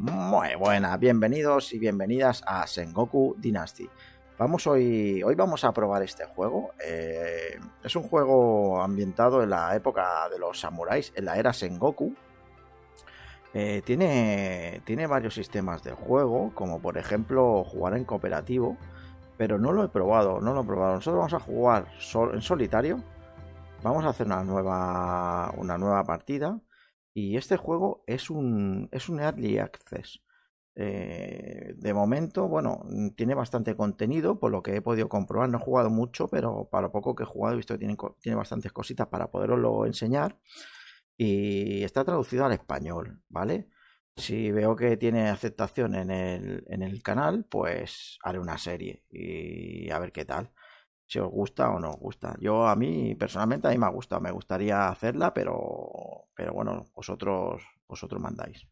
Muy buenas, bienvenidos y bienvenidas a Sengoku Dynasty. Hoy vamos a probar este juego. Es un juego ambientado en la época de los samuráis, en la era Sengoku. Tiene varios sistemas de juego, como por ejemplo jugar en cooperativo, pero no lo he probado. Nosotros vamos a jugar en solitario. Vamos a hacer una nueva partida. Y este juego es un Early Access. De momento, bueno, tiene bastante contenido, por lo que he podido comprobar. No he jugado mucho, pero para lo poco que he jugado he visto que tiene bastantes cositas para poderoslo enseñar. Y está traducido al español, ¿vale? Si veo que tiene aceptación en el canal, pues haré una serie y a ver qué tal. Si os gusta o no os gusta. A mí, personalmente, a mí me ha gustado. Me gustaría hacerla, pero bueno, vosotros mandáis.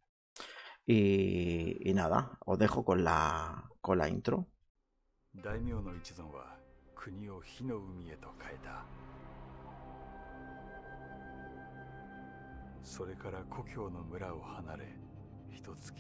Y nada, os dejo con la intro. 大名の一存は国を火の海へと変えた。それから故郷の村を離れ、一月。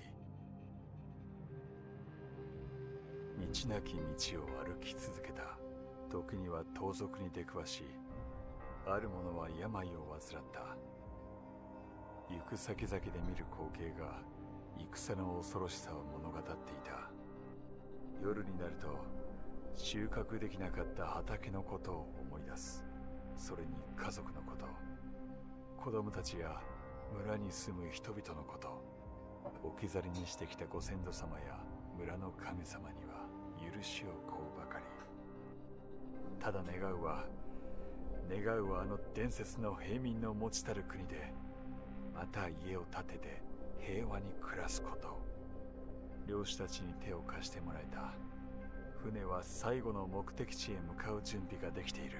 道なき道を歩き続けた。時には盗賊に出くわし、ある者は病を患った。行く先々で見る光景が戦の恐ろしさを物語っていた。夜になると収穫できなかった畑のことを思い出す。それに家族のこと、子供たちや村に住む人々のこと、置き去りにしてきたご先祖様や村の神様には許しを請うばかり。ただ願うはあの伝説の平民の持ちたる国でまた家を建てて平和に暮らすこと。漁師たちに手を貸してもらえた。船は最後の目的地へ向かう準備ができている。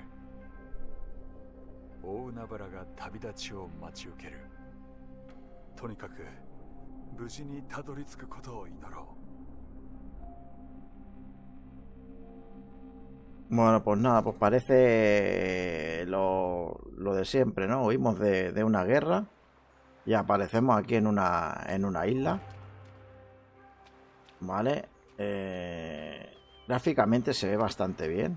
大海原が旅立ちを待ち受ける。とにかく無事にたどり着くことを祈ろう。 Bueno, pues nada, pues parece lo de siempre, ¿no? Huimos de una guerra y aparecemos aquí en una isla. Vale. Gráficamente se ve bastante bien.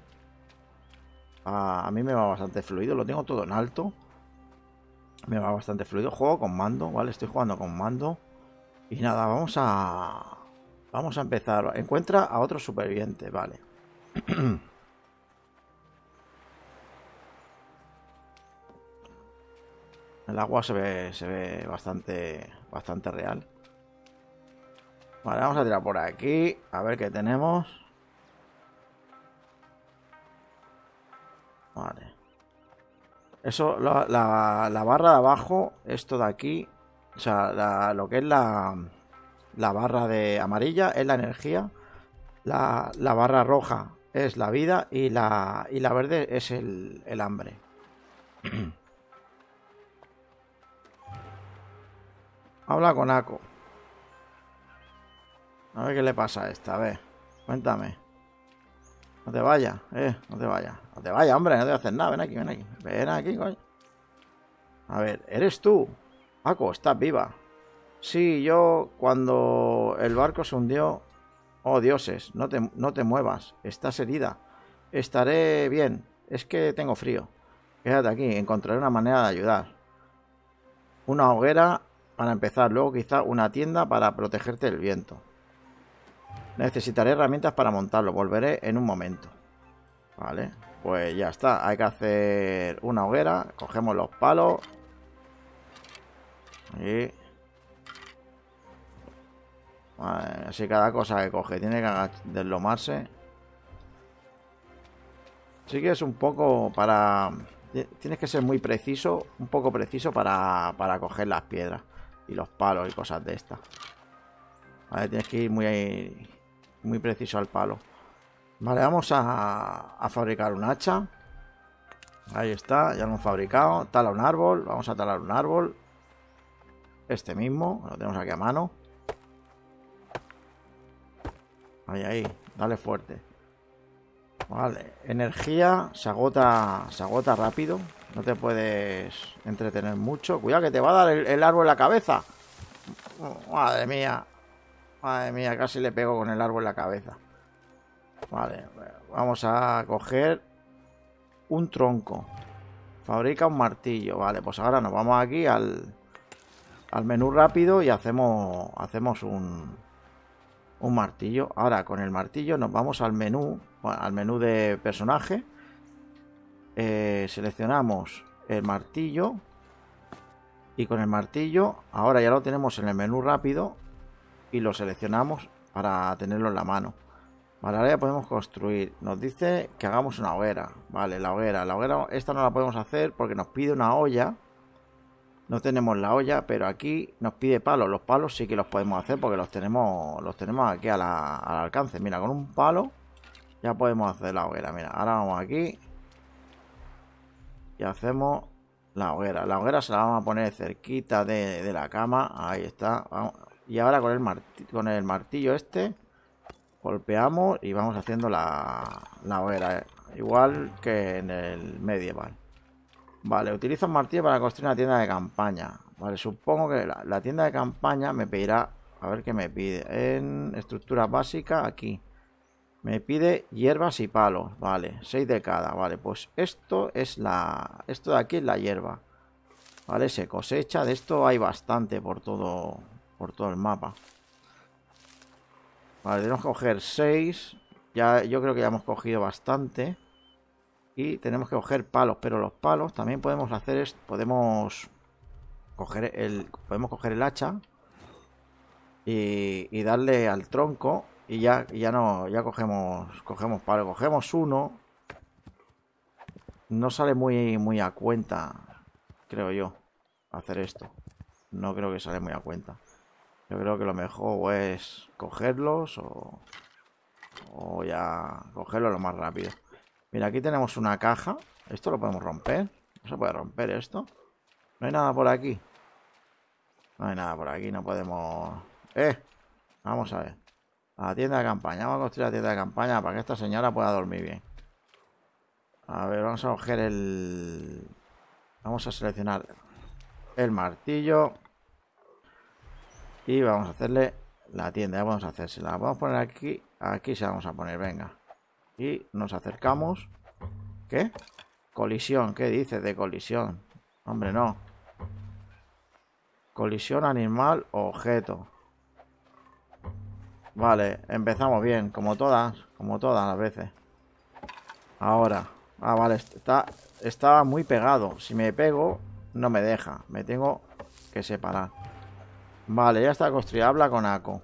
A mí me va bastante fluido. Lo tengo todo en alto. Me va bastante fluido. Juego con mando, ¿vale? Estoy jugando con mando. Y nada, vamos a empezar. Encuentra a otro superviviente, vale. El agua se ve bastante real. Vale, vamos a tirar por aquí. A ver qué tenemos. Vale. Eso, la barra de abajo, esto de aquí. O sea, lo que es la barra de amarilla es la energía. La barra roja es la vida. Y la verde es el hambre. Habla con Ako. A ver qué le pasa a esta. A ver, cuéntame. No te vayas, no te vayas. No te vayas, hombre, no te voy a hacer nada. Ven aquí, ven aquí. Ven aquí, coño. A ver, ¿eres tú? Ako, ¿estás viva? Sí, yo cuando el barco se hundió... Oh, dioses, no te muevas. Estás herida. Estaré bien. Es que tengo frío. Quédate aquí, encontraré una manera de ayudar. Una hoguera... para empezar, luego quizá una tienda para protegerte del viento. Necesitaré herramientas para montarlo. Volveré en un momento. Vale, pues ya está. Hay que hacer una hoguera. Cogemos los palos. Y... vale, así cada cosa que coge tiene que deslomarse. Sí que es un poco para... tienes que ser muy preciso. Un poco preciso para coger las piedras y los palos y cosas de estas. Vale, tienes que ir muy preciso al palo. Vale, vamos a fabricar un hacha. Ahí está, ya lo hemos fabricado. Tala un árbol, vamos a talar un árbol. Este mismo, lo tenemos aquí a mano. Ahí, dale fuerte. Vale, energía se agota rápido. No te puedes entretener mucho. Cuidado que te va a dar el árbol en la cabeza. Madre mía. Madre mía, casi le pego con el árbol en la cabeza. Vale, vamos a coger un tronco. Fabrica un martillo. Vale, pues ahora nos vamos aquí al menú rápido y hacemos un martillo. Ahora con el martillo nos vamos al menú, bueno, al menú de personaje. Seleccionamos el martillo y con el martillo ahora ya lo tenemos en el menú rápido y lo seleccionamos para tenerlo en la mano. Vale, ahora ya podemos construir. Nos dice que hagamos una hoguera. Vale, la hoguera esta no la podemos hacer porque nos pide una olla. No tenemos la olla, pero aquí nos pide palos. Los palos sí que los podemos hacer porque los tenemos aquí al alcance. Mira, con un palo ya podemos hacer la hoguera. Mira, ahora vamos aquí y hacemos la hoguera. La hoguera se la vamos a poner cerquita de la cama. Ahí está. Vamos. Y ahora con el martillo este golpeamos y vamos haciendo la hoguera. Igual que en el medieval. Vale, utiliza un martillo para construir una tienda de campaña. Vale, supongo que la tienda de campaña me pedirá... A ver qué me pide. En estructura básica, aquí. Me pide hierbas y palos. Vale, 6 de cada. Vale, pues esto es esto de aquí es la hierba. Vale, se cosecha. De esto hay bastante por todo el mapa. Vale, tenemos que coger 6. Yo creo que ya hemos cogido bastante. Y tenemos que coger palos. Pero los palos también podemos hacer esto. Podemos coger el hacha. Y darle al tronco. Y ya cogemos palos. Cogemos uno. No sale muy a cuenta, creo yo, hacer esto. No creo que sale muy a cuenta. Yo creo que lo mejor es cogerlos o ya cogerlos lo más rápido. Mira, aquí tenemos una caja. Esto lo podemos romper. No se puede romper esto. No hay nada por aquí. No hay nada por aquí. No podemos... Vamos a ver. La tienda de campaña. Vamos a construir la tienda de campaña para que esta señora pueda dormir bien. A ver, vamos a coger Vamos a seleccionar el martillo. Y vamos a hacerle la tienda. Ya vamos a hacérsela. La vamos a poner aquí. Aquí se la vamos a poner, venga. Y nos acercamos. ¿Qué? Colisión. ¿Qué dices de colisión? Hombre, no. Colisión animal o objeto. Vale, empezamos bien. Como todas las veces. Ahora. Vale. Está muy pegado. Si me pego, no me deja. Me tengo que separar. Vale, ya está construido. Habla con Ako.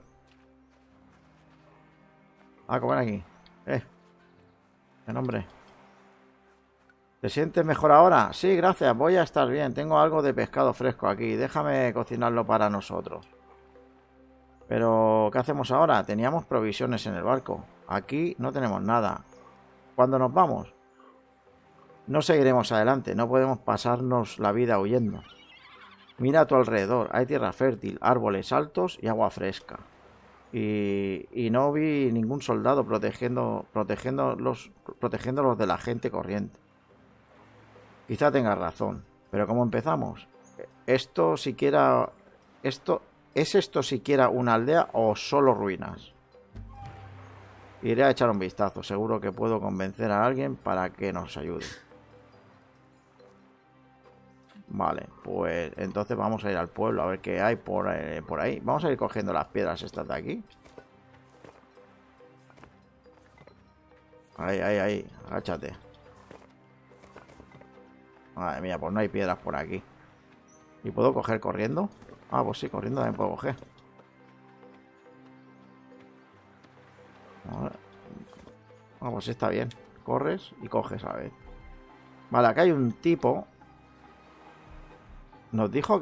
Ako, ven aquí. ¿Qué nombre? ¿Te sientes mejor ahora? Sí, gracias. Voy a estar bien. Tengo algo de pescado fresco aquí. Déjame cocinarlo para nosotros. Pero, ¿qué hacemos ahora? Teníamos provisiones en el barco. Aquí no tenemos nada. ¿Cuándo nos vamos? No seguiremos adelante. No podemos pasarnos la vida huyendo. Mira a tu alrededor, hay tierra fértil, árboles altos y agua fresca. Y no vi ningún soldado protegiéndolos de la gente corriente. Quizá tengas razón, pero ¿cómo empezamos? ¿Es esto siquiera una aldea o solo ruinas? Iré a echar un vistazo, seguro que puedo convencer a alguien para que nos ayude. Vale, pues entonces vamos a ir al pueblo a ver qué hay por ahí. Vamos a ir cogiendo las piedras estas de aquí. Ahí, agáchate. Madre mía, pues no hay piedras por aquí. ¿Y puedo coger corriendo? Ah, pues sí, corriendo también puedo coger. Vale. Ah, pues sí, está bien. Corres y coges, a ver. Vale, acá hay un tipo. Nos dijo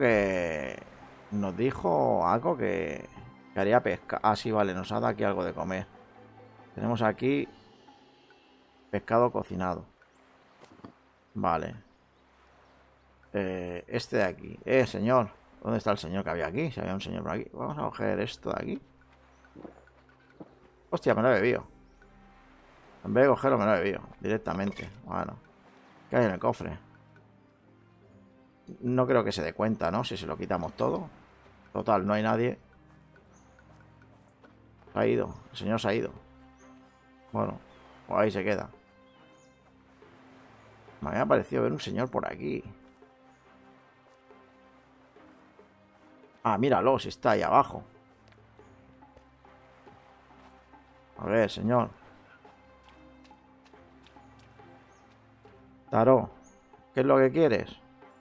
algo que haría pesca. Ah, sí, vale, nos ha dado aquí algo de comer. Tenemos aquí pescado cocinado. Vale. Este de aquí. Señor. ¿Dónde está el señor que había aquí? Si había un señor por aquí. Vamos a coger esto de aquí. Hostia, me lo he bebido. En vez de cogerlo, me lo he bebido directamente. Bueno. ¿Qué hay en el cofre? No creo que se dé cuenta, ¿no? Si se lo quitamos todo. Total, no hay nadie. Se ha ido. El señor se ha ido. Bueno, pues ahí se queda. Me había parecido ver un señor por aquí. Ah, míralo, si está ahí abajo. A ver, señor. Taró, ¿qué es lo que quieres?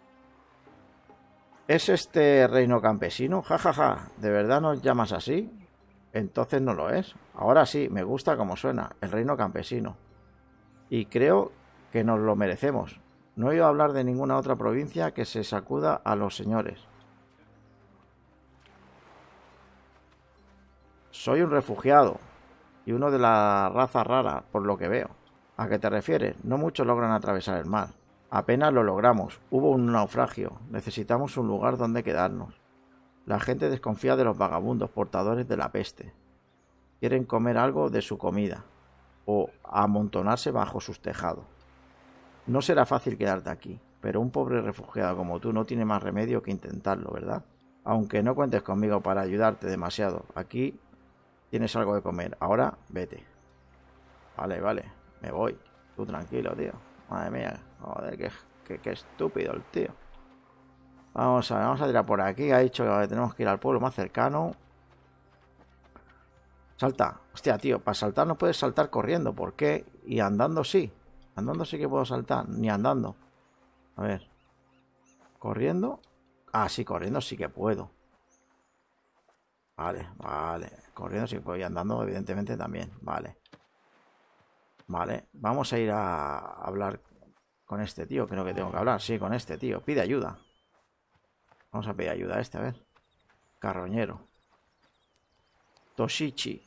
¿Es este reino campesino? Ja, ja, ja. ¿De verdad nos llamas así? Entonces no lo es. Ahora sí, me gusta como suena. El reino campesino. Y creo que nos lo merecemos. No he oído hablar de ninguna otra provincia que se sacuda a los señores. Soy un refugiado y uno de la raza rara, por lo que veo. ¿A qué te refieres? No muchos logran atravesar el mar. Apenas lo logramos. Hubo un naufragio. Necesitamos un lugar donde quedarnos. La gente desconfía de los vagabundos portadores de la peste. Quieren comer algo de su comida o amontonarse bajo sus tejados. No será fácil quedarte aquí, pero un pobre refugiado como tú no tiene más remedio que intentarlo, ¿verdad? Aunque no cuentes conmigo para ayudarte demasiado. Aquí tienes algo de comer. Ahora vete. Vale, vale. Me voy. Tú tranquilo, tío. Madre mía. Joder, qué estúpido el tío. Vamos a tirar por aquí. Ha dicho que tenemos que ir al pueblo más cercano. Salta. Hostia, tío. Para saltar no puedes saltar corriendo. ¿Por qué? Y andando sí. Andando sí que puedo saltar. Ni andando. A ver. ¿Corriendo? Ah, sí, corriendo sí que puedo. Vale, vale. Corriendo sí que puedo. Y andando evidentemente también. Vale. Vale. Vamos a ir a hablar con este tío. Creo que tengo que hablar. Sí, con este tío. Pide ayuda. Vamos a pedir ayuda a este, a ver. Carroñero. Toshichi.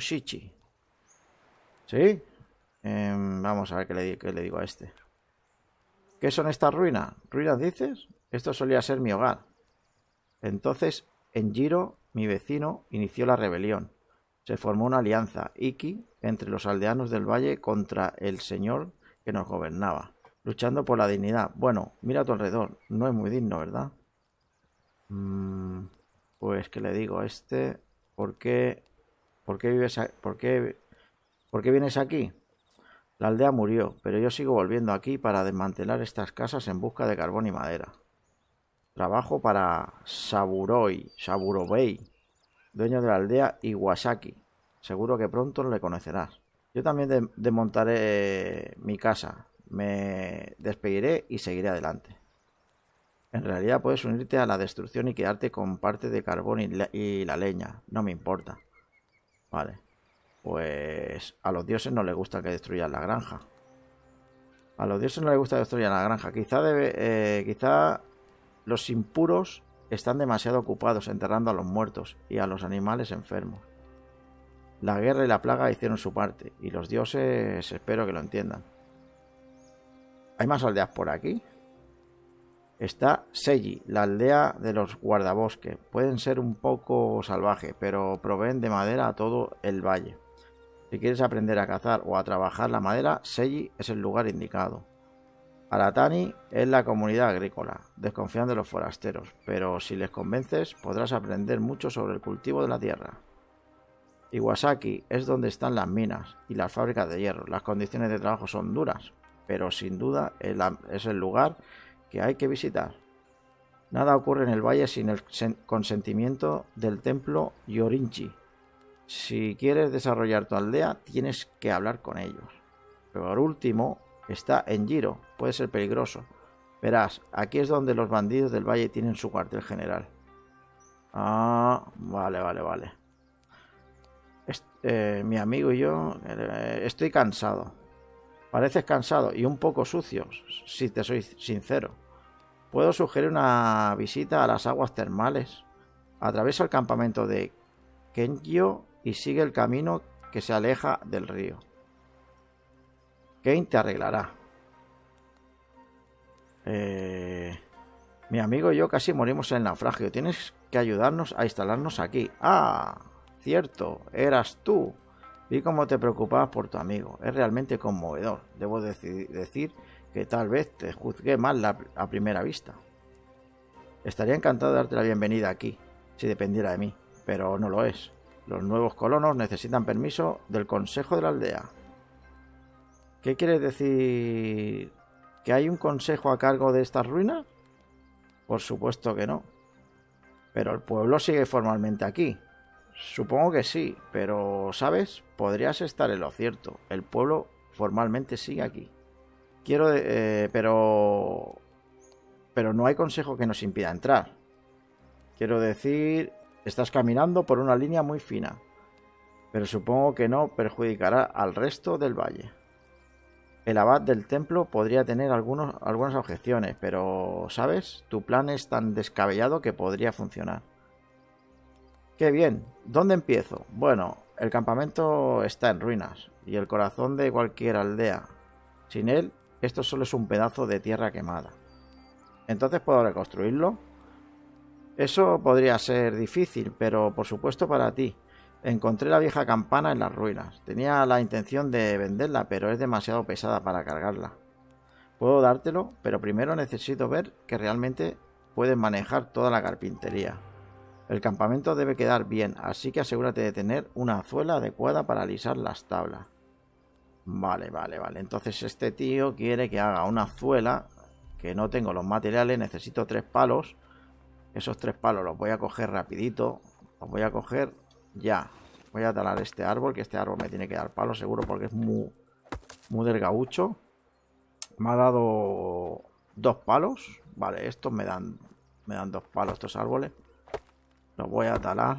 ¿Sí? Vamos a ver qué le digo a este. ¿Qué son estas ruinas? ¿Ruinas dices? Esto solía ser mi hogar. Entonces, Enjiro, mi vecino, inició la rebelión. Se formó una alianza, Iki, entre los aldeanos del valle contra el señor que nos gobernaba, luchando por la dignidad. Bueno, mira a tu alrededor. No es muy digno, ¿verdad? Pues, ¿qué le digo a este? ¿Por qué vives por qué vienes aquí? La aldea murió, pero yo sigo volviendo aquí para desmantelar estas casas en busca de carbón y madera. Trabajo para Saburobei, dueño de la aldea Iwasaki. Seguro que pronto le conocerás. Yo también desmontaré mi casa. Me despediré y seguiré adelante. En realidad puedes unirte a la destrucción y quedarte con parte de carbón y la leña. No me importa. Vale. Pues a los dioses no les gusta que destruyan la granja. A los dioses no les gusta que destruyan la granja. Quizá los impuros están demasiado ocupados enterrando a los muertos y a los animales enfermos. La guerra y la plaga hicieron su parte, y los dioses espero que lo entiendan. ¿Hay más aldeas por aquí? Está Seiji, la aldea de los guardabosques. Pueden ser un poco salvajes, pero proveen de madera a todo el valle. Si quieres aprender a cazar o a trabajar la madera, Seiji es el lugar indicado. Aratani es la comunidad agrícola. Desconfían de los forasteros, pero si les convences podrás aprender mucho sobre el cultivo de la tierra. Iwasaki es donde están las minas y las fábricas de hierro. Las condiciones de trabajo son duras, pero sin duda es el lugar que hay que visitar. Nada ocurre en el valle sin el consentimiento del templo Yorinchi. Si quieres desarrollar tu aldea, tienes que hablar con ellos. Por último, está Enjiro. Puede ser peligroso. Verás, aquí es donde los bandidos del valle tienen su cuartel general. Ah, vale. Mi amigo y yo estoy cansado. Pareces cansado y un poco sucio, si te soy sincero. Puedo sugerir una visita a las aguas termales. Atraviesa el campamento de Kenkyo y sigue el camino que se aleja del río. Kane te arreglará. Mi amigo y yo casi morimos en el naufragio. Tienes que ayudarnos a instalarnos aquí. Ah, cierto, eras tú. Vi cómo te preocupabas por tu amigo. Es realmente conmovedor. Debo decir que tal vez te juzgué mal a primera vista. Estaría encantado de darte la bienvenida aquí, si dependiera de mí, pero no lo es. Los nuevos colonos necesitan permiso del consejo de la aldea. ¿Qué quiere decir? ¿Que hay un consejo a cargo de estas ruinas? Por supuesto que no. Pero el pueblo sigue formalmente aquí. Supongo que sí, pero, ¿sabes? Podrías estar en lo cierto. El pueblo formalmente sigue aquí. Pero no hay consejo que nos impida entrar. Quiero decir, estás caminando por una línea muy fina. Pero supongo que no perjudicará al resto del valle. El abad del templo podría tener algunas objeciones, pero, ¿sabes? Tu plan es tan descabellado que podría funcionar. ¡Qué bien! ¿Dónde empiezo? Bueno, el campamento está en ruinas, y el corazón de cualquier aldea. Sin él, esto solo es un pedazo de tierra quemada. ¿Entonces puedo reconstruirlo? Eso podría ser difícil, pero por supuesto para ti. Encontré la vieja campana en las ruinas. Tenía la intención de venderla, pero es demasiado pesada para cargarla. Puedo dártelo, pero primero necesito ver que realmente puedes manejar toda la carpintería. El campamento debe quedar bien, así que asegúrate de tener una azuela adecuada para alisar las tablas. Vale. Entonces este tío quiere que haga una azuela, que no tengo los materiales, necesito 3 palos. Esos 3 palos los voy a coger rapidito. Los voy a coger ya. Voy a talar este árbol, que este árbol me tiene que dar palos seguro porque es muy del gaucho. Me ha dado 2 palos. Vale, estos me dan 2 palos estos árboles. Los voy a talar.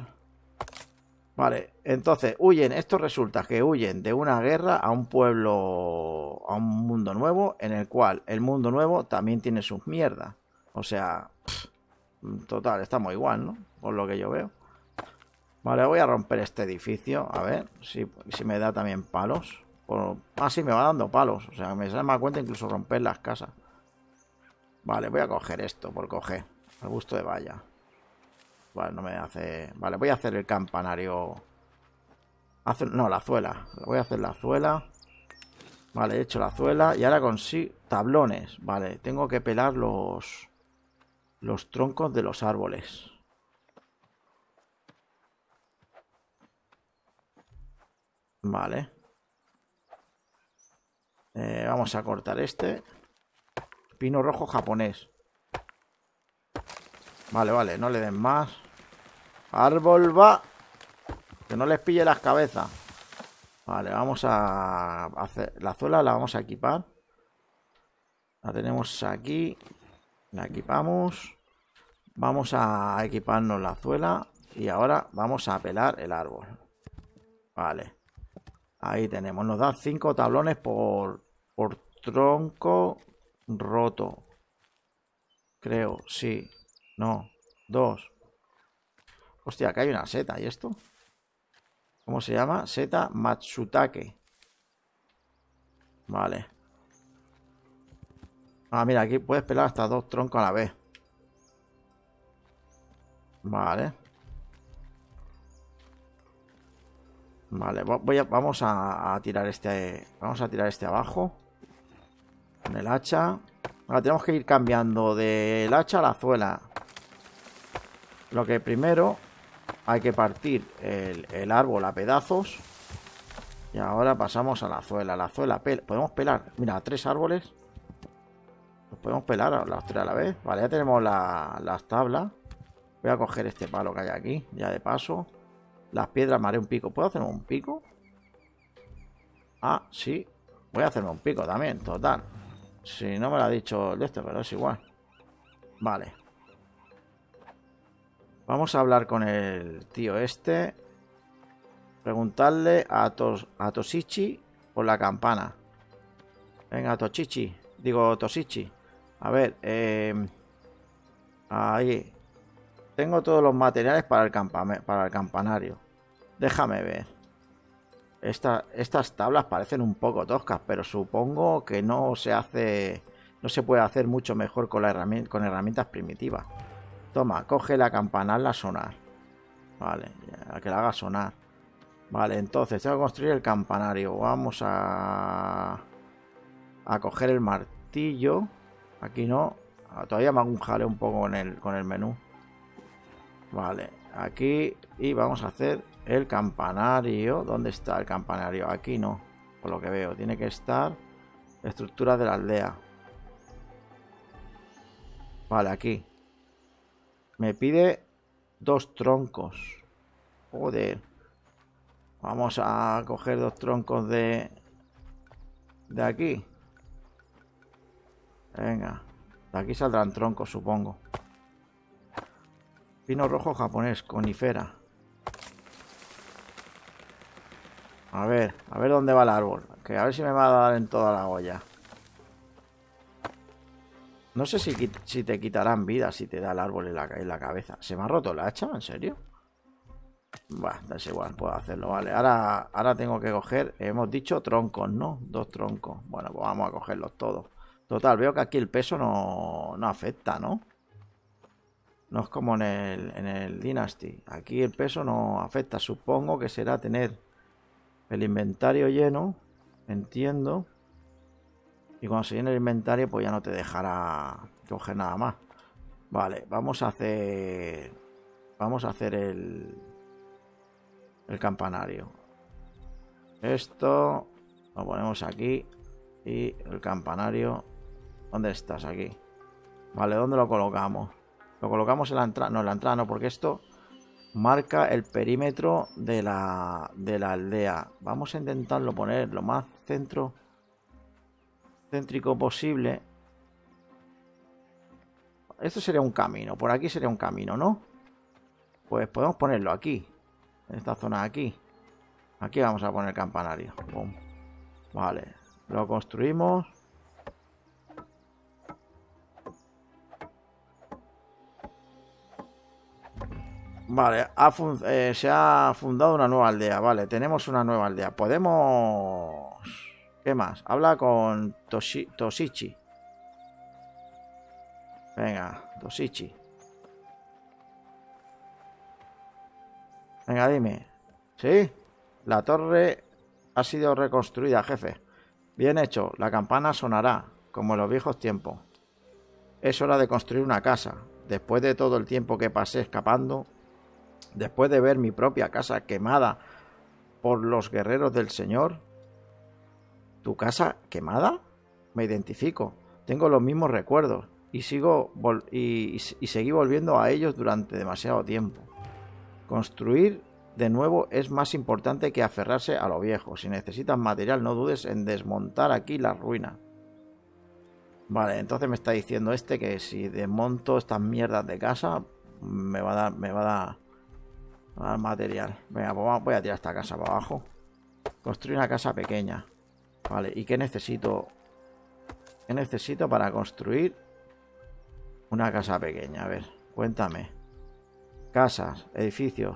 Vale, entonces huyen. Esto resulta que huyen de una guerra a un pueblo, a un mundo nuevo, en el cual el mundo nuevo también tiene sus mierdas. O sea, total, estamos igual, ¿no? Por lo que yo veo. Vale, voy a romper este edificio. A ver si me da también palos. Sí, me va dando palos. O sea, me sale más cuenta incluso romper las casas. Vale, voy a coger esto por coger. Al gusto de valla. Vale, no me hace... Vale, voy a hacer el campanario. No, la azuela. Voy a hacer la azuela. Vale, he hecho la azuela. Y ahora consigo tablones. Vale, tengo que pelar los troncos de los árboles. Vale. Vamos a cortar este. Pino rojo japonés. Vale, no le den más. Árbol va. Que no les pille las cabezas. Vale, vamos a hacer... La azuela la vamos a equipar. La tenemos aquí. La equipamos. Vamos a equiparnos la azuela. Y ahora vamos a pelar el árbol. Vale. Ahí tenemos. Nos da 5 tablones por tronco roto. Creo, sí. No, 2. Hostia, acá hay una seta. ¿Y esto? ¿Cómo se llama? Seta Matsutake. Vale. Ah, mira, aquí puedes pelar hasta 2 troncos a la vez. Vale. Vale, vamos a tirar este. Vamos a tirar este abajo. Con el hacha. Ahora tenemos que ir cambiando del hacha a la azuela. Lo que primero hay que partir el árbol a pedazos. Y ahora pasamos a la azuela. La azuela podemos pelar. Mira, 3 árboles. Los podemos pelar a las 3 a la vez. Vale, ya tenemos las tablas. Voy a coger este palo que hay aquí. Ya de paso. Las piedras me haré un pico. ¿Puedo hacerme un pico? Ah, sí. Voy a hacerme un pico también, total. Si no me lo ha dicho el este, pero es igual. Vale. Vamos a hablar con el tío este. Preguntarle a Toshichi por la campana. Venga, Toshichi. Digo, Toshichi. A ver, ahí. Tengo todos los materiales para el campanario. Déjame ver. Estas tablas parecen un poco toscas, pero supongo que no se puede hacer mucho mejor con herramientas primitivas. Toma, coge la campana, hazla sonar. Vale, que la haga sonar. Vale, entonces tengo que construir el campanario. Vamos a coger el martillo. Aquí no. Todavía me hago un jaleo un poco con el menú. Vale, aquí. Y vamos a hacer el campanario. ¿Dónde está el campanario? Aquí no, por lo que veo. Tiene que estar estructura de la aldea. Vale, aquí. Me pide 2 troncos. Joder. Vamos a coger 2 troncos de aquí. Venga. De aquí saldrán troncos, supongo. Pino rojo japonés, conifera. A ver dónde va el árbol. Que a ver si me va a dar en toda la olla. No sé si te quitarán vida si te da el árbol en la cabeza. ¿Se me ha roto el hacha? ¿En serio? Bueno, es igual, puedo hacerlo, vale. Ahora tengo que coger, hemos dicho troncos, ¿no? 2 troncos. Bueno, pues vamos a cogerlos todos. Total, veo que aquí el peso no afecta, ¿no? No es como en el Dynasty. Aquí el peso no afecta. Supongo que será tener el inventario lleno. Entiendo. Y cuando se llene el inventario, pues ya no te dejará coger nada más. Vale, vamos a hacer el campanario. Esto lo ponemos aquí. Y el campanario. ¿Dónde estás? Aquí. Vale, ¿dónde lo colocamos? Lo colocamos en la entrada. No, en la entrada no, porque esto marca el perímetro de la aldea. Vamos a intentarlo poner lo más céntrico posible. Esto sería un camino. Por aquí sería un camino, ¿no? Pues podemos ponerlo aquí. En esta zona de aquí. Aquí vamos a poner el campanario. Boom. Vale. Lo construimos. Vale, se ha fundado una nueva aldea. Vale, tenemos una nueva aldea. Podemos... ¿Qué más? Habla con Toshichi. Venga, Toshichi. Venga, dime. ¿Sí? La torre ha sido reconstruida, jefe. Bien hecho. La campana sonará, como en los viejos tiempos. Es hora de construir una casa. Después de todo el tiempo que pasé escapando... Después de ver mi propia casa quemada por los guerreros del Señor. ¿Tu casa quemada? Me identifico. Tengo los mismos recuerdos y seguí volviendo a ellos durante demasiado tiempo. Construir de nuevo es más importante que aferrarse a lo viejo. Si necesitas material, no dudes en desmontar aquí las ruinas. Vale, entonces me está diciendo que si desmonto estas mierdas de casa, me va a dar material. Venga, pues voy a tirar esta casa para abajo. Construir una casa pequeña. Vale, ¿y qué necesito? ¿Qué necesito para construir una casa pequeña? A ver, cuéntame. Casas, edificios.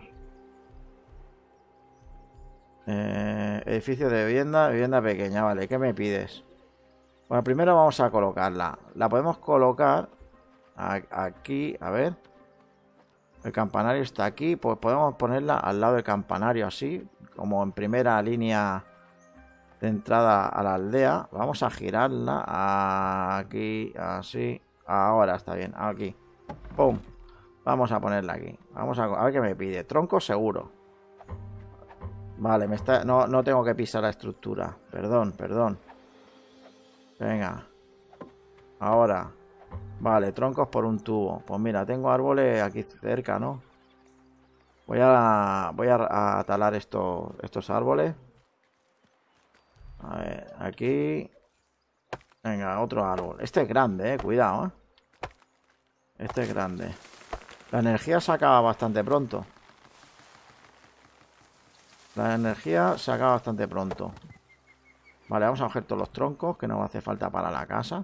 Edificio de vivienda pequeña. Vale, ¿qué me pides? Bueno, primero vamos a colocarla. La podemos colocar aquí, a ver. El campanario está aquí, pues podemos ponerla al lado del campanario, así, como en primera línea de entrada a la aldea. Vamos a girarla aquí, así. Ahora está bien, aquí. ¡Pum! Vamos a ponerla aquí. Vamos a ver qué me pide. Tronco seguro. Vale, no tengo que pisar la estructura. Perdón. Venga. Ahora. Vale, troncos por un tubo. Pues mira, tengo árboles aquí cerca, ¿no? Voy a talar estos árboles. A ver, aquí. Venga, otro árbol. Este es grande, cuidado, Este es grande. La energía se acaba bastante pronto. Vale, vamos a coger todos los troncos que nos hace falta para la casa.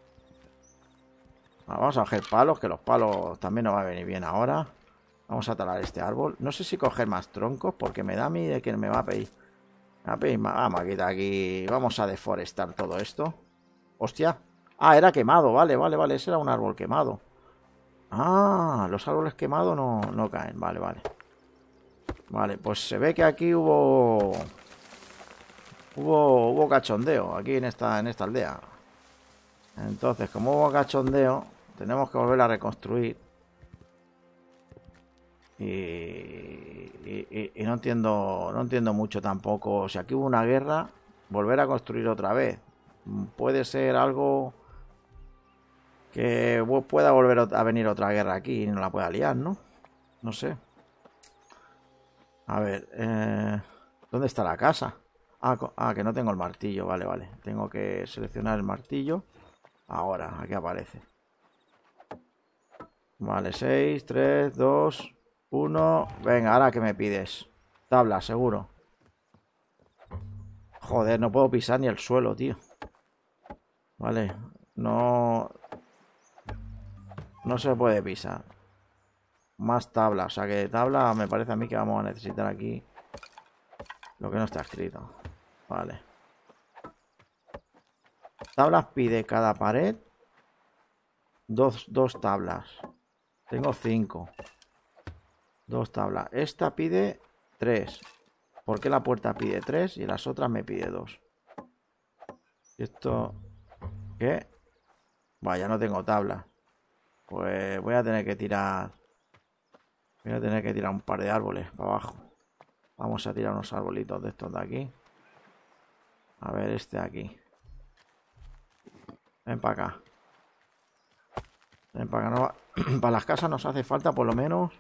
Vamos a coger palos, que los palos también nos va a venir bien ahora. Vamos a talar este árbol. No sé si coger más troncos, porque me da a mí de que me va a pedir. Vamos a quitar aquí. Vamos a deforestar todo esto. Hostia. Ah, era quemado. Vale. Ese era un árbol quemado. Ah, los árboles quemados no caen. Vale. Vale, pues se ve que aquí hubo cachondeo aquí en esta aldea. Entonces, como hubo cachondeo, tenemos que volver a reconstruir. Y no entiendo mucho tampoco. Si aquí hubo una guerra, volver a construir otra vez. Puede ser algo que pueda volver a venir otra guerra aquí y no la pueda liar, ¿no? No sé. A ver, ¿dónde está la casa? Que no tengo el martillo, vale. Tengo que seleccionar el martillo. Ahora, aquí aparece. Vale, 6, 3, 2, 1. Venga, ahora ¿qué me pides? Tabla, seguro. Joder, no puedo pisar ni el suelo, tío. Vale, no se puede pisar. Más tabla, o sea que de tabla me parece a mí que vamos a necesitar aquí lo que no está escrito. Vale. Tablas pide cada pared dos tablas. Tengo 5. 2 tablas. Esta pide 3. ¿Por qué la puerta pide 3 y las otras me pide 2? ¿Esto qué? Vaya, no tengo tabla. Pues voy a tener que tirar. Voy a tener que tirar un par de árboles para abajo. Vamos a tirar unos arbolitos de estos de aquí. A ver, este de aquí. Ven para acá. Ven para acá. No, para las casas nos hace falta por lo menos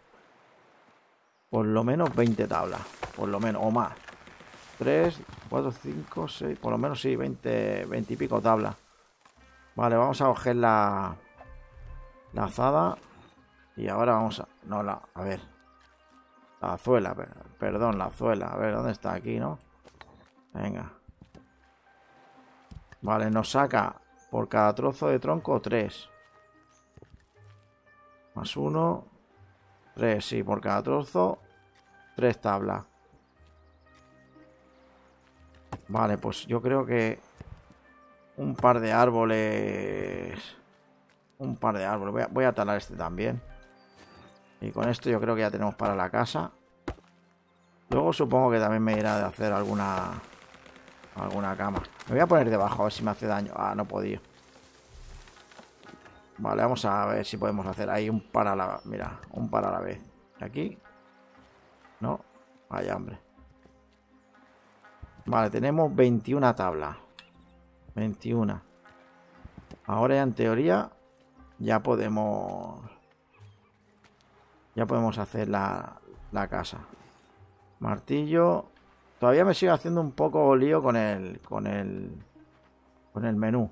20 tablas. Por lo menos, o más. 3, 4, 5, 6. Por lo menos sí, 20 y pico tablas. Vale, vamos a coger la azada. Y ahora vamos a... No, a ver. La azuela, perdón, la azuela. A ver, ¿dónde está? Aquí, ¿no? Venga. Vale, nos saca por cada trozo de tronco 3. Más 1. 3, sí, por cada trozo 3 tablas. Vale, pues yo creo que un par de árboles... Voy a talar este también. Y con esto yo creo que ya tenemos para la casa. Luego supongo que también me irá de hacer alguna cama. Me voy a poner debajo a ver si me hace daño. Ah, no he podido. Vale, vamos a ver si podemos hacer ahí un par a la... Mira, un par a la vez. Aquí. No. Vaya, hombre. Vale, tenemos 21 tablas. 21. Ahora ya en teoría ya podemos hacer la casa. Martillo. Todavía me sigue haciendo un poco lío con el menú.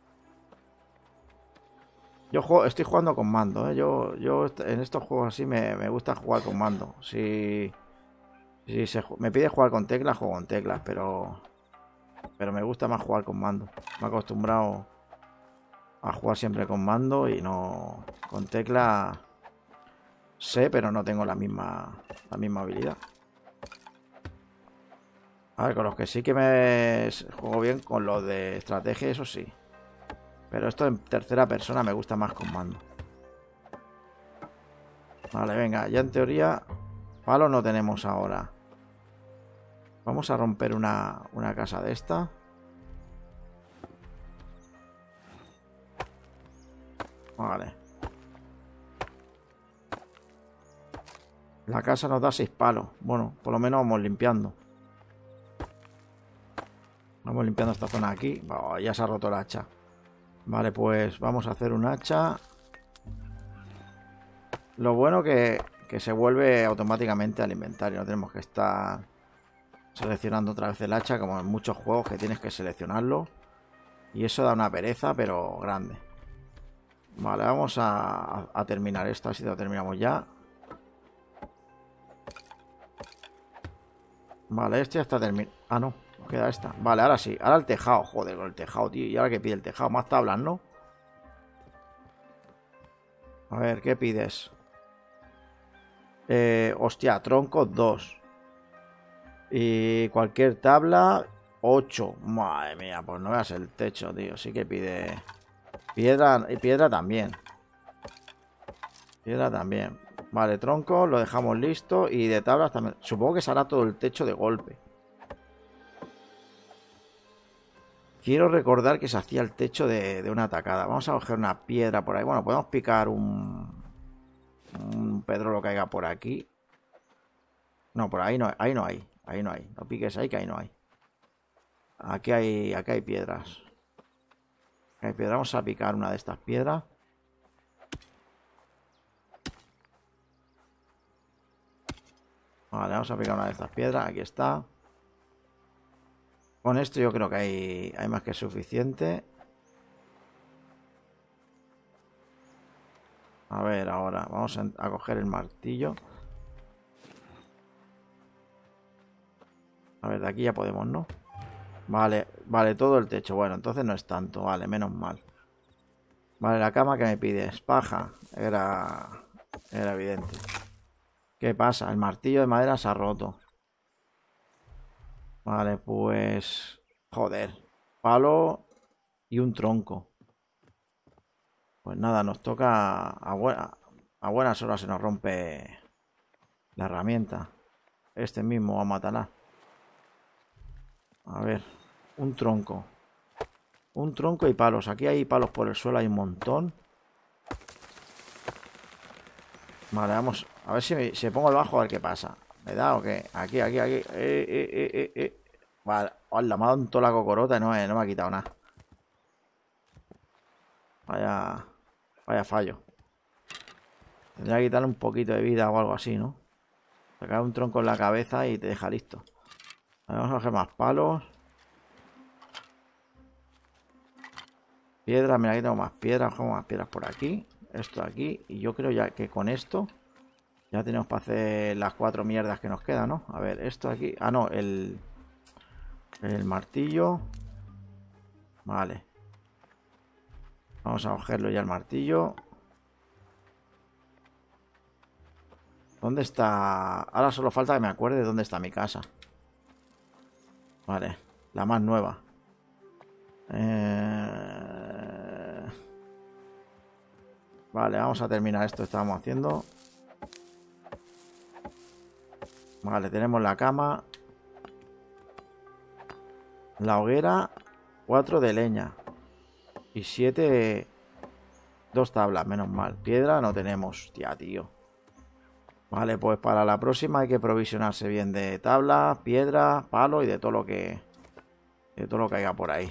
Estoy jugando con mando, ¿eh? Yo en estos juegos así me gusta jugar con mando. Si me pide jugar con teclas, juego con teclas, pero me gusta más jugar con mando. Me he acostumbrado a jugar siempre con mando y no con tecla. Sé, pero no tengo la misma habilidad. A ver, con los que sí que me juego bien, con los de estrategia, eso sí. Pero esto en tercera persona me gusta más con mando. Vale, venga, ya en teoría palo no tenemos ahora. Vamos a romper una casa de esta. Vale. La casa nos da 6 palos. Bueno, por lo menos vamos limpiando. Vamos limpiando esta zona aquí. Oh, ya se ha roto el hacha. Vale, pues vamos a hacer un hacha. Lo bueno que se vuelve automáticamente al inventario. No tenemos que estar seleccionando otra vez el hacha, como en muchos juegos que tienes que seleccionarlo. Y eso da una pereza, pero grande. Vale, vamos a terminar esto. Así lo terminamos ya. Vale, este ya está terminado. Ah, no, nos queda esta. Vale, ahora sí, ahora el tejado. Joder, con el tejado, tío. ¿Y ahora qué pide el tejado? Más tablas, ¿no? A ver, ¿qué pides? Hostia, troncos 2. Y cualquier tabla 8. Madre mía, pues no veas el techo, tío. Sí que pide piedra. Y piedra también. Piedra también. Vale, tronco, lo dejamos listo. Y de tablas también. Supongo que se hará todo el techo de golpe. Quiero recordar que se hacía el techo de una atacada. Vamos a coger una piedra por ahí. Bueno, podemos picar un pedro lo que caiga por aquí. No, por ahí no, ahí no hay. Ahí no hay. No piques ahí, que ahí no hay. Aquí hay piedras. Aquí hay piedras. Vamos a picar una de estas piedras. Vale, vamos a picar una de estas piedras. Aquí está. Con esto yo creo que hay más que suficiente. A ver, ahora vamos a coger el martillo. A ver, de aquí ya podemos, ¿no? Vale, vale, todo el techo. Bueno, entonces no es tanto. Vale, menos mal. Vale, la cama que me pides. Paja. Era evidente. ¿Qué pasa? El martillo de madera se ha roto. Vale, pues... Joder. Palo y un tronco. Pues nada, nos toca... A buenas horas se nos rompe la herramienta. Este mismo va a matarla. A ver, un tronco. Un tronco y palos. Aquí hay palos por el suelo, hay un montón. Vale, vamos. A ver si pongo debajo a ver qué pasa. ¿Me da o qué? Aquí. Vale, hola, me ha dado un tola cocorota y no me ha quitado nada. Vaya fallo. Tendría que quitarle un poquito de vida o algo así, ¿no? Sacar un tronco en la cabeza y te deja listo. Vamos a coger más palos. Piedras, mira, aquí tengo más piedras. Cojo más piedras por aquí. Esto aquí. Y yo creo ya que con esto ya tenemos para hacer las 4 mierdas que nos quedan, ¿no? A ver, esto aquí. Ah, no, el martillo. Vale. Vamos a cogerlo ya el martillo. ¿Dónde está? Ahora solo falta que me acuerde de dónde está mi casa. Vale, la más nueva. Vale, vamos a terminar esto que estábamos haciendo. Vale, tenemos la cama. La hoguera. 4 de leña. Y 7... 2 tablas, menos mal. Piedra no tenemos. Tía, tío. Vale, pues para la próxima hay que provisionarse bien de tablas, piedras, palos y de todo lo que... De todo lo que haya por ahí.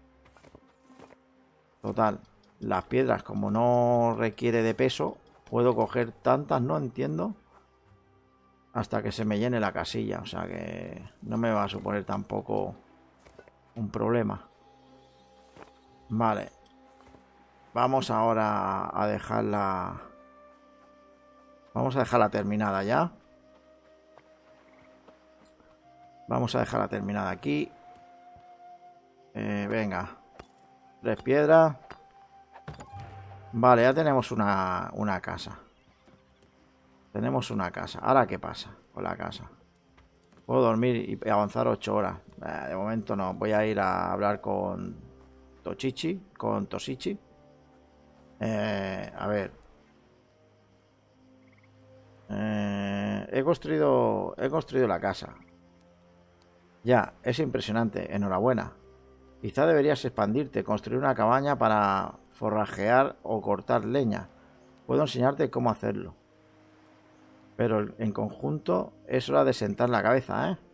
Total, las piedras, como no requiere de peso, puedo coger tantas, no entiendo, hasta que se me llene la casilla. O sea que no me va a suponer tampoco un problema. Vale. Vamos ahora a dejarla... Vamos a dejarla terminada ya. Vamos a dejarla terminada aquí. Venga. 3 piedras. Vale, ya tenemos una casa. Tenemos una casa. Ahora, ¿qué pasa con la casa? Puedo dormir y avanzar 8 horas. De momento no. Voy a ir a hablar con Toshichi. A ver. He construido la casa. Ya, es impresionante. Enhorabuena. Quizá deberías expandirte, construir una cabaña para forrajear o cortar leña. Puedo enseñarte cómo hacerlo. Pero en conjunto es hora de sentar la cabeza, ¿eh?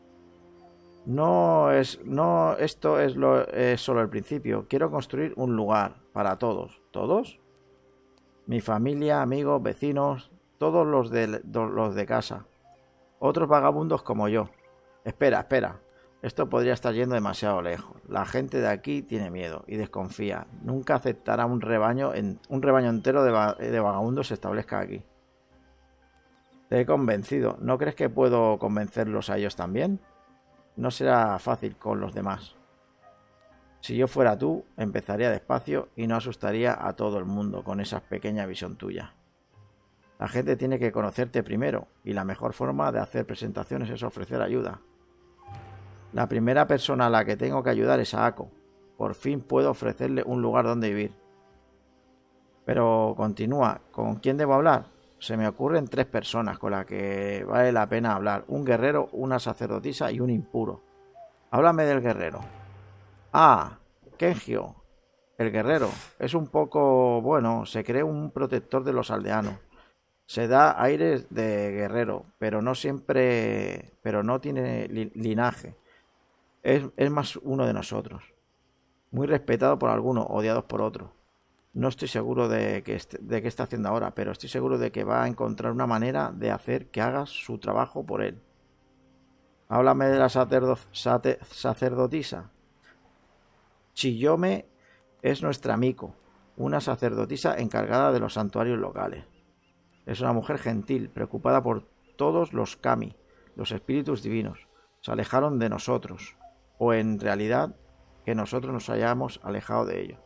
Esto es solo el principio. Quiero construir un lugar para todos. ¿Todos? Mi familia, amigos, vecinos, todos los de casa. Otros vagabundos como yo. Espera. Esto podría estar yendo demasiado lejos. La gente de aquí tiene miedo y desconfía. Nunca aceptará un rebaño entero de vagabundos se establezca aquí. Te he convencido. ¿No crees que puedo convencerlos a ellos también? No será fácil con los demás. Si yo fuera tú, empezaría despacio y no asustaría a todo el mundo con esa pequeña visión tuya. La gente tiene que conocerte primero y la mejor forma de hacer presentaciones es ofrecer ayuda. La primera persona a la que tengo que ayudar es a Ako. Por fin puedo ofrecerle un lugar donde vivir. Pero continúa. ¿Con quién debo hablar? Se me ocurren 3 personas con las que vale la pena hablar. Un guerrero, una sacerdotisa y un impuro. Háblame del guerrero. Ah, Kengio. El guerrero. Es un poco... bueno, se cree un protector de los aldeanos. Se da aires de guerrero, pero no siempre, pero no tiene linaje. Es más uno de nosotros. Muy respetado por algunos, odiados por otros. No estoy seguro de qué está haciendo ahora, pero estoy seguro de que va a encontrar una manera de hacer que haga su trabajo por él. Háblame de la sacerdotisa. Chiyome es nuestra Miko, una sacerdotisa encargada de los santuarios locales. Es una mujer gentil, preocupada por todos los kami, los espíritus divinos. Se alejaron de nosotros, o en realidad que nosotros nos hayamos alejado de ellos.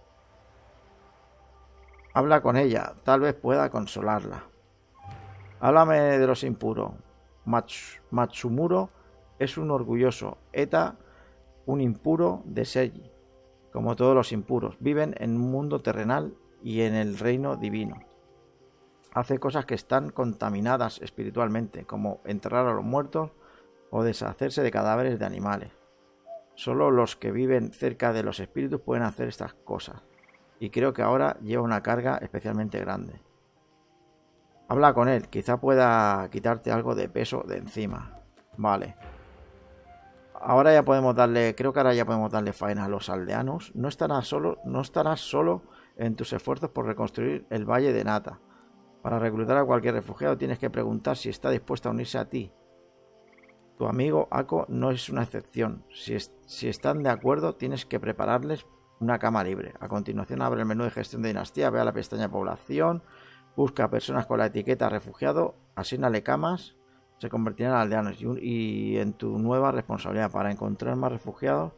Habla con ella, tal vez pueda consolarla. Háblame de los impuros. Matsumuro es un orgulloso, Eta un impuro de Seiji. Como todos los impuros, viven en un mundo terrenal y en el reino divino. Hace cosas que están contaminadas espiritualmente, como enterrar a los muertos o deshacerse de cadáveres de animales. Solo los que viven cerca de los espíritus pueden hacer estas cosas. Y creo que ahora lleva una carga especialmente grande. Habla con él, quizá pueda quitarte algo de peso de encima. Vale. Ahora ya podemos darle, creo que ahora ya podemos darle faena a los aldeanos. No estarás solo en tus esfuerzos por reconstruir el Valle de Nata. Para reclutar a cualquier refugiado tienes que preguntar si está dispuesto a unirse a ti. Tu amigo Ako no es una excepción. Si están de acuerdo, tienes que prepararles una cama libre. A continuación abre el menú de gestión de dinastía, ve a la pestaña población, busca a personas con la etiqueta refugiado, asígnale camas, se convertirán en aldeanos y en tu nueva responsabilidad para encontrar más refugiados.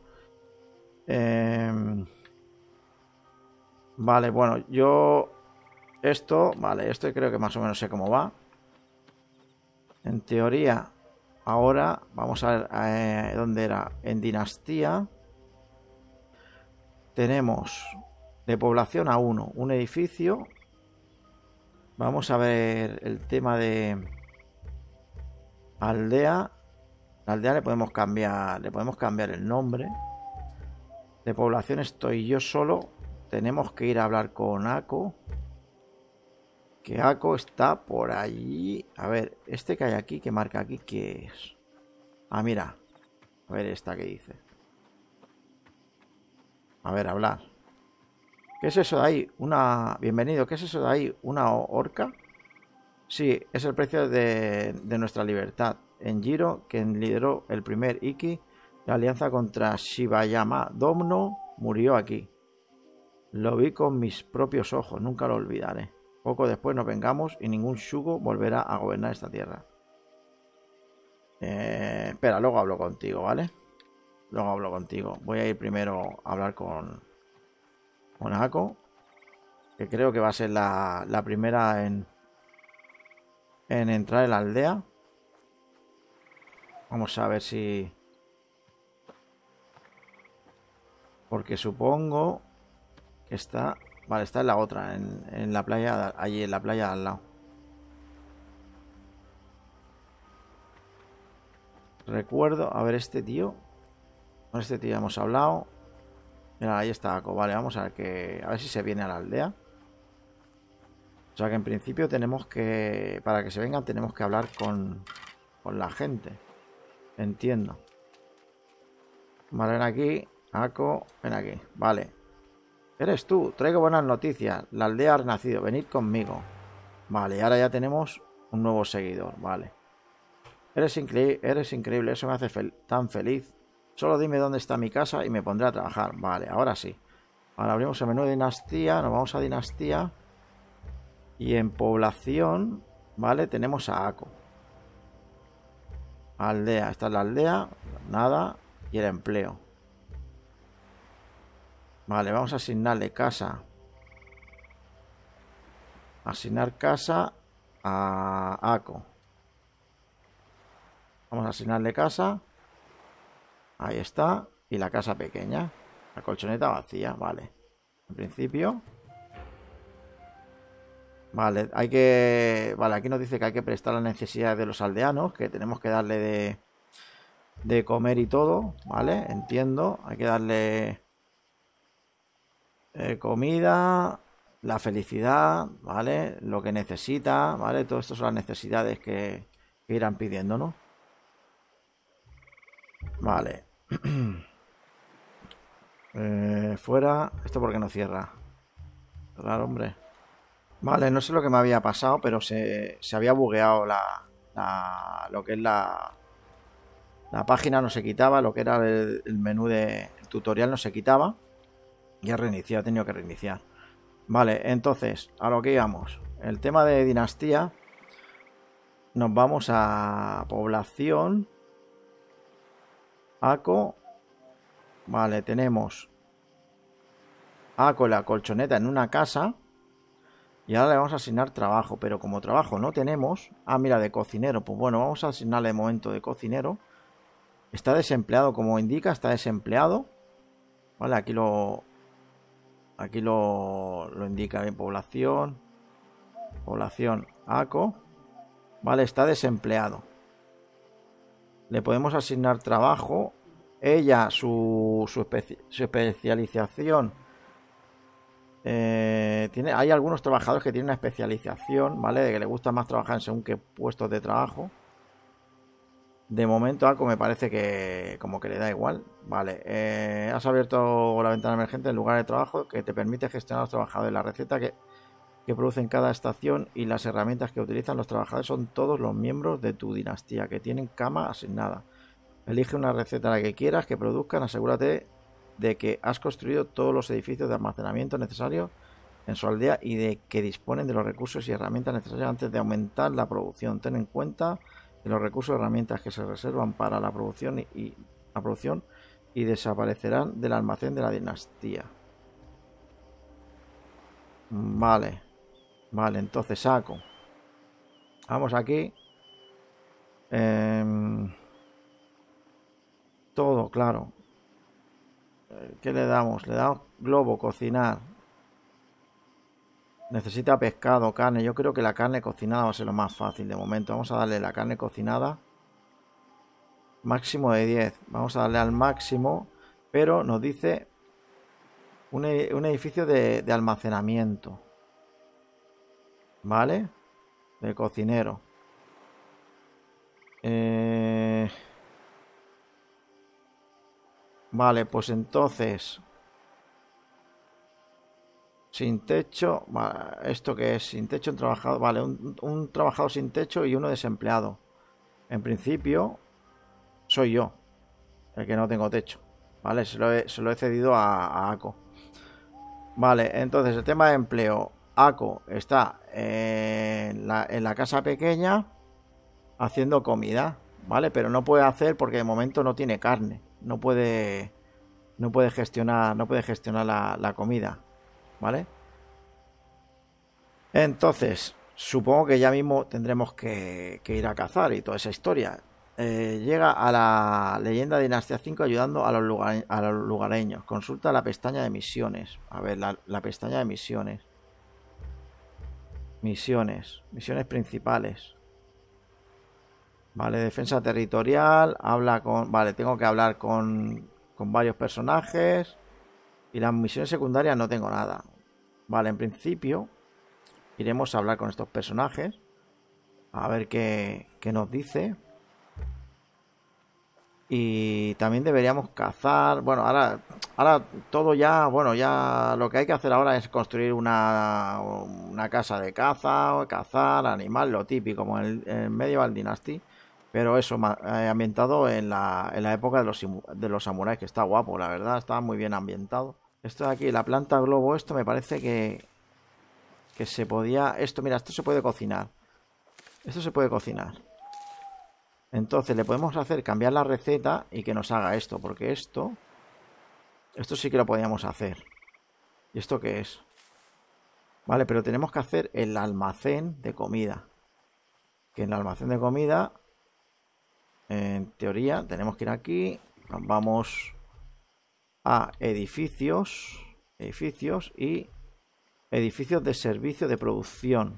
Vale, bueno, esto creo que más o menos sé cómo va. En teoría, ahora vamos a ver dónde era. En dinastía tenemos de población a 1, un edificio. Vamos a ver el tema de aldea. La aldea le podemos cambiar el nombre. De población estoy yo solo. Tenemos que ir a hablar con Ako. Que Ako está por allí. A ver, este que hay aquí, que marca aquí, ¿qué es? Ah, mira. A ver esta que dice. A ver, hablar. ¿Qué es eso de ahí? Bienvenido. ¿Qué es eso de ahí? ¿Una orca? Sí, es el precio de nuestra libertad. Enjiro, quien lideró el primer Iki, la alianza contra Shibayama Domno, murió aquí. Lo vi con mis propios ojos, nunca lo olvidaré. Poco después nos vengamos y ningún Shugo volverá a gobernar esta tierra. Espera, luego hablo contigo, ¿vale? Luego hablo contigo. Voy a ir primero a hablar con Ako, que creo que va a ser la primera en entrar en la aldea. Vamos a ver si... Porque supongo que está... Vale, está en la otra, en la playa, allí en la playa al lado. Recuerdo, a ver, este tío. Con este tío ya hemos hablado. Mira, ahí está Ako. Vale, vamos a ver si se viene a la aldea. O sea que en principio tenemos que... Para que se vengan tenemos que hablar con la gente. Entiendo. Vale, ven aquí. Ako, ven aquí. Vale. Eres tú. Traigo buenas noticias. La aldea ha renacido. Venid conmigo. Vale, y ahora ya tenemos un nuevo seguidor. Vale. Eres increíble. Eso me hace tan feliz. Solo dime dónde está mi casa y me pondré a trabajar. Vale, ahora sí. Ahora abrimos el menú de dinastía. Nos vamos a dinastía. Y en población, vale, tenemos a Ako. Aldea, esta es la aldea. Nada. Y el empleo. Vale, vamos a asignarle casa. Asignar casa a Ako. Vamos a asignarle casa. Ahí está. Y la casa pequeña. La colchoneta vacía, vale. En principio... Vale, Vale, aquí nos dice que hay que prestar las necesidades de los aldeanos, que tenemos que darle de comer y todo, ¿vale? Entiendo. Hay que darle comida, la felicidad, ¿vale? Lo que necesita, ¿vale? Todo esto son las necesidades que irán pidiendo, ¿no? Vale. Fuera. ¿Esto por qué no cierra? Claro, hombre. Vale, no sé lo que me había pasado, pero se había bugueado lo que es la página, no se quitaba, lo que era el menú de el tutorial no se quitaba. Y he reiniciado, he tenido que reiniciar. Vale, entonces, a lo que íbamos. El tema de dinastía. Nos vamos a población. ACO. Vale, tenemos ACO, la colchoneta en una casa. Y ahora le vamos a asignar trabajo. Pero como trabajo no tenemos... Ah, mira, de cocinero. Pues bueno, vamos a asignarle de momento de cocinero. Está desempleado, como indica, está desempleado. Vale, aquí lo indica bien. Población. Población ACO. Vale, está desempleado. Le podemos asignar trabajo. Ella, su especialización. Hay algunos trabajadores que tienen una especialización, ¿vale? De que le gusta más trabajar en según qué puestos de trabajo. De momento ACO me parece que como que le da igual. Vale, has abierto la ventana emergente en lugar de trabajo que te permite gestionar a los trabajadores. La receta que producen cada estación y las herramientas que utilizan los trabajadores son todos los miembros de tu dinastía que tienen cama asignada. Elige una receta la que quieras que produzcan. Asegúrate de que has construido todos los edificios de almacenamiento necesarios en su aldea y de que disponen de los recursos y herramientas necesarias antes de aumentar la producción. Ten en cuenta que los recursos y herramientas que se reservan para la producción y desaparecerán del almacén de la dinastía. Vale. Vale, entonces saco. Vamos aquí. Todo, claro. ¿Qué le damos? Le damos globo, cocinar. Necesita pescado, carne. Yo creo que la carne cocinada va a ser lo más fácil de momento. Vamos a darle la carne cocinada. Máximo de 10. Vamos a darle al máximo. Pero nos dice un edificio de almacenamiento. ¿Vale? De cocinero. Vale, pues entonces... Sin techo... ¿Esto qué es? Sin techo, un trabajador... Vale, un trabajador sin techo y uno desempleado. En principio... Soy yo. El que no tengo techo. Vale, se lo he cedido a ACO. Vale, entonces el tema de empleo. ACO está en la casa pequeña haciendo comida, ¿vale? Pero no puede hacer porque de momento no tiene carne. No puede gestionar la comida, ¿vale? Entonces, supongo que ya mismo tendremos que ir a cazar y toda esa historia. Llega a la leyenda de Dinastía 5 ayudando a los lugareños. Consulta la pestaña de misiones. A ver, la pestaña de misiones. Misiones principales. Vale, defensa territorial. Vale, tengo que hablar con varios personajes. Y las misiones secundarias no tengo nada. Vale, en principio iremos a hablar con estos personajes. A ver qué nos dice. Y también deberíamos cazar. Bueno, ahora todo ya. Bueno, ya lo que hay que hacer ahora es construir una casa de caza, cazar, animal, lo típico, como en el Medieval Dynasty. Pero eso, ambientado en la época de los samuráis, que está guapo, la verdad, está muy bien ambientado. Esto de aquí, la planta globo, esto me parece que se podía... Esto, mira, esto se puede cocinar. Esto se puede cocinar. Entonces le podemos hacer cambiar la receta y que nos haga esto, porque esto sí que lo podíamos hacer. ¿Y esto qué es? Vale, pero tenemos que hacer el almacén de comida. Que en el almacén de comida, en teoría, tenemos que ir aquí. Vamos a edificios y edificios de servicio de producción.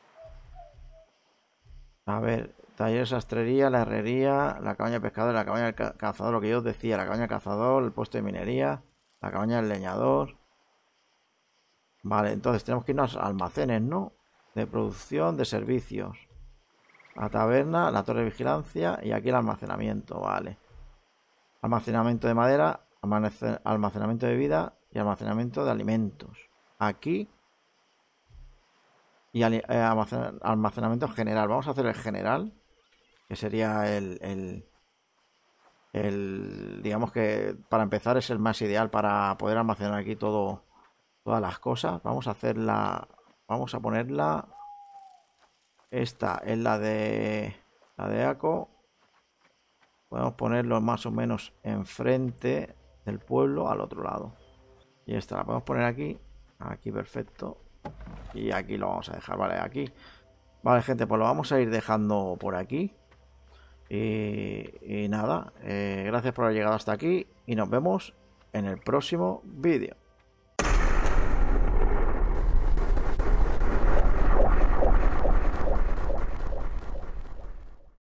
A ver... Taller de sastrería, la herrería, la cabaña de pescador, la cabaña del cazador, lo que yo os decía, la cabaña del cazador, el puesto de minería, la cabaña del leñador. Vale, entonces tenemos que irnos a almacenes, ¿no? De producción, de servicios. La taberna, la torre de vigilancia y aquí el almacenamiento, vale. Almacenamiento de madera, almacenamiento de bebida y almacenamiento de alimentos. Aquí y almacenamiento general. Vamos a hacer el general, que sería digamos que para empezar es el más ideal para poder almacenar aquí todas las cosas. Vamos a ponerla. Esta es la de Aco. Podemos ponerlo más o menos enfrente del pueblo, al otro lado. Y esta la podemos poner aquí. Aquí, perfecto. Y aquí lo vamos a dejar, vale, aquí. Vale, gente, pues lo vamos a ir dejando por aquí. Y nada, gracias por haber llegado hasta aquí. Y nos vemos en el próximo vídeo.